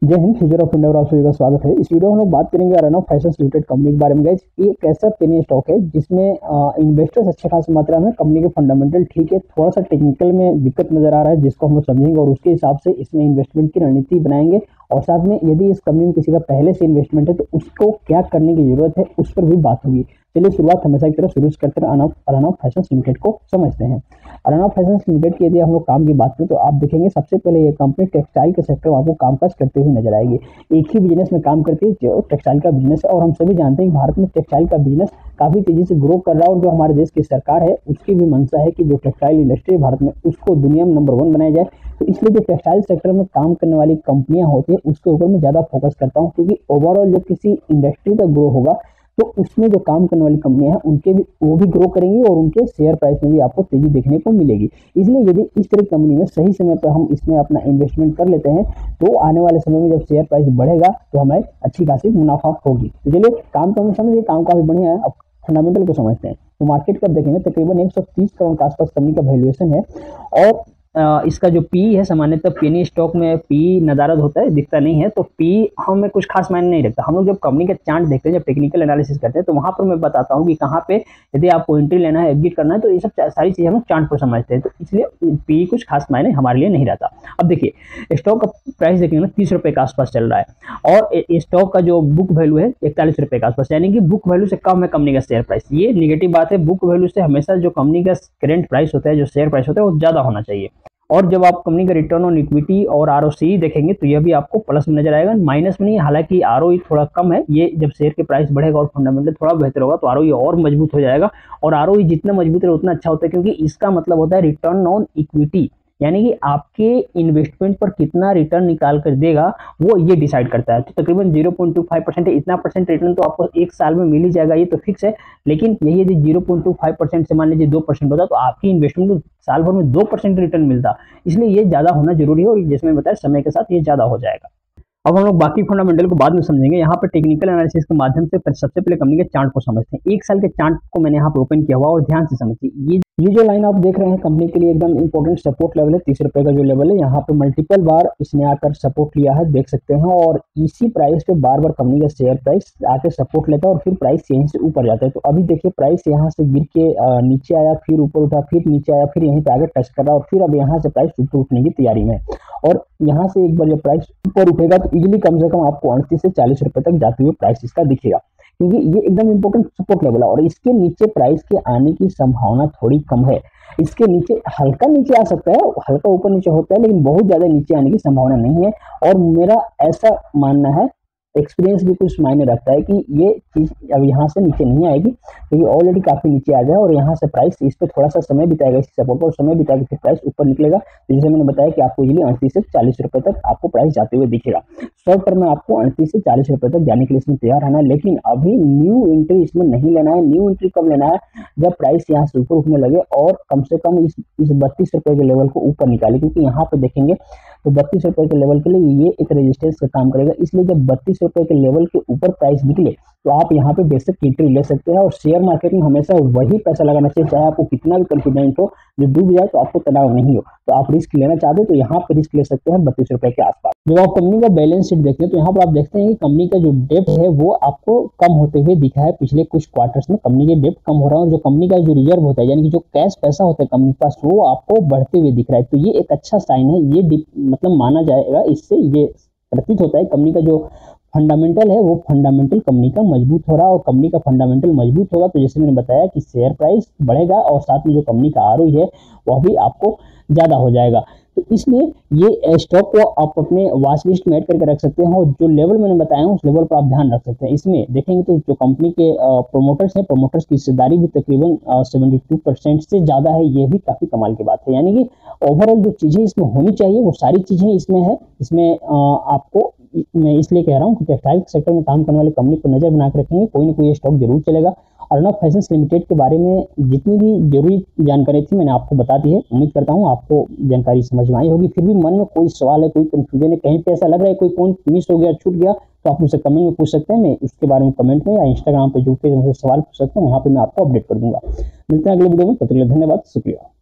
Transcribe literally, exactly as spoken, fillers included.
जय Hind. Future of India आप सभी का स्वागत है। इस वीडियो में हम लोग बात करेंगे अरनव फैशंस लिमिटेड कंपनी के बारे में। गाइस, ये एक ऐसा पेनी स्टॉक है जिसमें इन्वेस्टर्स अच्छे खास मात्रा में कंपनी के फंडामेंटल ठीक है, थोड़ा सा टेक्निकल में दिक्कत नजर आ रहा है जिसको हम लोग समझेंगे और उसके हिसाब से इसमें इन्वेस्टमेंट की रणनीति बनाएंगे। और साथ में यदि इस कंपनी में किसी का पहले से इन्वेस्टमेंट है तो उसको क्या करने की जरूरत है उस पर भी बात होगी। चलिए शुरुआत हमेशा की तरह शुरू करते हैं अरनव अरनव फैशंस लिमिटेड को समझते हैं। अरनव फैशंस लिमिटेड की यदि हम लोग काम की बात करें तो आप देखेंगे सबसे पहले ये कंपनी टेक्सटाइल के सेक्टर में आपको कामकाज करते हुए नजर आएगी। एक ही बिजनेस में काम करती है जो टेक्सटाइल का बिजनेस है और हम सभी जानते हैं कि भारत में टेक्सटाइल का बिजनेस काफी तेजी से ग्रो कर रहा है और जो हमारे देश की सरकार है उसकी भी मंशा है कि जो टेक्सटाइल इंडस्ट्री है भारत में उसको दुनिया में नंबर वन बनाया जाए। तो इसलिए जो टेक्सटाइल सेक्टर में काम करने वाली कंपनियां होती है उसके ऊपर मैं ज्यादा फोकस करता हूँ, क्योंकि ओवरऑल जब किसी इंडस्ट्री का ग्रो होगा तो उसमें जो काम करने वाली कंपनियां हैं उनके भी वो भी ग्रो करेंगी और उनके शेयर प्राइस में भी आपको तेजी देखने को मिलेगी। इसलिए यदि इस तरह की कंपनी में सही समय पर हम इसमें अपना इन्वेस्टमेंट कर लेते हैं तो आने वाले समय में जब शेयर प्राइस बढ़ेगा तो हमें अच्छी खासी मुनाफा होगी। तो चलिए काम तो हम समझिए, काम काफी बढ़िया है। अब फंडामेंटल को समझते हैं तो मार्केट कब देखेंगे तकरीबन एक सौ तीस करोड़ के आसपास कंपनी का वैल्यूएशन है और आ, इसका जो पी है सामान्यतः पेनी स्टॉक में पी नदारद होता है, दिखता नहीं है, तो पी हमें कुछ खास मायने नहीं रखता। हम लोग जब कंपनी का चार्ट देखते हैं, जब टेक्निकल एनालिसिस करते हैं तो वहां पर मैं बताता हूं कि कहां पे यदि आपको एंट्री लेना है, एग्जिट करना है, तो ये सब सारी चीजें हम चार्ट पर समझते हैं। तो इसलिए पी कुछ खास मायने हमारे लिए नहीं रहता। अब देखिए स्टॉक का प्राइस देखेंगे ना तीस रुपए के आसपास चल रहा है और स्टॉक का जो बुक वैल्यू है इकतालीस रुपए के आसपास, यानी कि बुक वैल्यू से कम है कंपनी का शेयर प्राइस। ये निगेटिव बात है। बुक वैल्यू से हमेशा जो कंपनी का करेंट प्राइस होता है, जो शेयर प्राइस होता है, वो ज्यादा होना चाहिए। और जब आप कंपनी का रिटर्न ऑन इक्विटी और आरओसी देखेंगे तो यह भी आपको प्लस में नजर आएगा, माइनस में नहीं। हालांकि आरओई थोड़ा कम है, ये जब शेयर के प्राइस बढ़ेगा और फंडामेंटल थोड़ा बेहतर होगा तो आरओई और मजबूत हो जाएगा। और आरओई जितना मजबूत है उतना अच्छा होता है, क्योंकि इसका मतलब होता है रिटर्न ऑन इक्विटी, यानी कि आपके इन्वेस्टमेंट पर कितना रिटर्न निकाल कर देगा वो ये डिसाइड करता है। तो तकरीबन zero point two five percent है, इतना परसेंट रिटर्न तो आपको एक साल में मिल ही जाएगा, ये तो फिक्स है। लेकिन यही यदि zero point two five percent से मान लीजिए दो परसेंट होता तो आपकी इन्वेस्टमेंट को साल भर में दो परसेंट रिटर्न मिलता। इसलिए ये ज्यादा होना जरूरी है और जैसे मैं बताया समय के साथ ये ज्यादा हो जाएगा। अब हम लोग बाकी फंडामेंटल को बाद में समझेंगे। यहाँ पर टेक्निकल एनालिसिस के माध्यम से सबसे पहले कंपनी के चार्ट को समझते हैं। एक साल के चार्ट को मैंने यहाँ पर ओपन किया हुआ और ध्यान से समझिए। ये ये जो लाइन आप देख रहे हैं कंपनी के लिए एकदम इंपॉर्टेंट सपोर्ट लेवल है, तीस रुपए का जो लेवल है। यहाँ पे मल्टीपल बार इसने आकर सपोर्ट लिया है, देख सकते हैं। और इसी प्राइस पे बार बार कंपनी का शेयर प्राइस आकर सपोर्ट लेता है और फिर प्राइस यहीं से ऊपर जाता है। तो अभी देखिए प्राइस यहाँ से गिर के नीचे आया, फिर ऊपर उठा, फिर नीचे आया, फिर यहीं पे आगे टच कर रहा है और फिर अब यहाँ से प्राइस ऊपर उठने की तैयारी में। और यहाँ से एक बार जब प्राइस ऊपर उठेगा तो इजिली कम से कम आपको अड़तीस से चालीस रुपए तक जाते हुए प्राइस इसका दिखेगा, क्योंकि ये एकदम इंपॉर्टेंट सपोर्ट लेवल है। और इसके नीचे प्राइस के आने की संभावना थोड़ी कम है। इसके नीचे हल्का नीचे आ सकता है, हल्का ऊपर नीचे होता है, लेकिन बहुत ज्यादा नीचे आने की संभावना नहीं है। और मेरा ऐसा मानना है, एक्सपीरियंस भी कुछ मायने रखता है, कि ये चीज अब यहाँ से नीचे नहीं आएगी, तो ये ऑलरेडी काफी नीचे आ गया और यहाँ से प्राइस इस पे थोड़ा सा समय बिताएगा, इस सपोर्ट पर समय बिताएगा, फिर प्राइस ऊपर निकलेगा। तो जैसे मैंने बताया कि आपको इजिली अड़तीस से चालीस रुपए तक आपको प्राइस जाते हुए दिखेगा। शॉर्ट टर्म में आपको अड़तीस से चालीस रुपए तक जाने के लिए इसमें तैयार रहना है, लेकिन अभी न्यू एंट्री इसमें नहीं लेना है। न्यू एंट्री कब लेना है? जब प्राइस यहाँ से ऊपर उठने लगे और कम से कम इस इस बत्तीस रुपए के लेवल को ऊपर निकाले, क्योंकि यहाँ पे देखेंगे तो बत्तीस रुपए के लेवल के लिए ये एक रेजिस्टेंस का काम करेगा। इसलिए जब बत्तीस रुपए के लेवल के ऊपर प्राइस निकले तो आप यहाँ पे बेसिक एंट्री ले सकते हैं। और शेयर मार्केट में हमेशा वही पैसा लगाना चाहिए, चाहे आपको कितना भी कॉन्फिडेंट हो, जो डूब जाए तो आपको तनाव नहीं हो। तो आप रिस्क लेना चाहते हैं तो यहाँ पे रिस्क ले सकते हैं बत्तीस रुपए के आसपास। जब आप कंपनी का बैलेंस शीट देखते हैं तो यहाँ पर आप देखते हैं कि कंपनी का जो डेप्ट है वो आपको कम होते हुए दिखा है। पिछले कुछ क्वार्टर्स में कंपनी के डेप्ट कम हो रहा है और जो कंपनी का जो रिजर्व होता है, यानी कि जो कैश पैसा होता है कंपनी के पास, वो आपको बढ़ते हुए दिख रहा है। तो ये एक अच्छा साइन है, ये मतलब माना जाएगा। इससे ये प्रतीत होता है कंपनी का जो फंडामेंटल है वो फंडामेंटल कंपनी का मजबूत हो रहा है। और कंपनी का फंडामेंटल मजबूत होगा तो जैसे मैंने बताया कि शेयर प्राइस बढ़ेगा और साथ में जो कंपनी का आरओई है वह भी आपको ज्यादा हो जाएगा। तो इसलिए ये स्टॉक को आप अपने वॉच लिस्ट में ऐड करके रख सकते हैं और जो लेवल मैंने बताया उस लेवल पर आप ध्यान रख सकते हैं। इसमें देखेंगे तो जो कंपनी के प्रोमोटर्स हैं, प्रोमोटर्स की हिस्सेदारी भी तकरीबन बहत्तर परसेंट से ज्यादा है। ये भी काफी कमाल की बात है, यानी कि ओवरऑल जो चीजें इसमें होनी चाहिए वो सारी चीजें इसमें है। इसमें आपको मैं इसलिए कह रहा हूँ कि टेक्सटाइल सेक्टर में काम करने वाले कंपनी पर नजर बना कर रखेंगे, कोई ना कोई स्टॉक जरूर चलेगा। अरनव फैशंस लिमिटेड के बारे में जितनी भी जरूरी जानकारी थी मैंने आपको बता दी है। उम्मीद करता हूँ आपको जानकारी समझ में आई होगी। फिर भी मन में कोई सवाल है, कोई कंफ्यूजन है, कहीं पे ऐसा लग रहा है कोई पॉइंट मिस हो गया, छूट गया, तो आप मुझसे कमेंट में पूछ सकते हैं। मैं उसके बारे में कमेंट में या इंस्टाग्राम पे जुड़ के मुझसे सवाल पूछ सकते हैं, वहाँ पे मैं आपको अपडेट कर दूंगा। मिलते हैं अगले वीडियो में, तब तक के लिए धन्यवाद, शुक्रिया।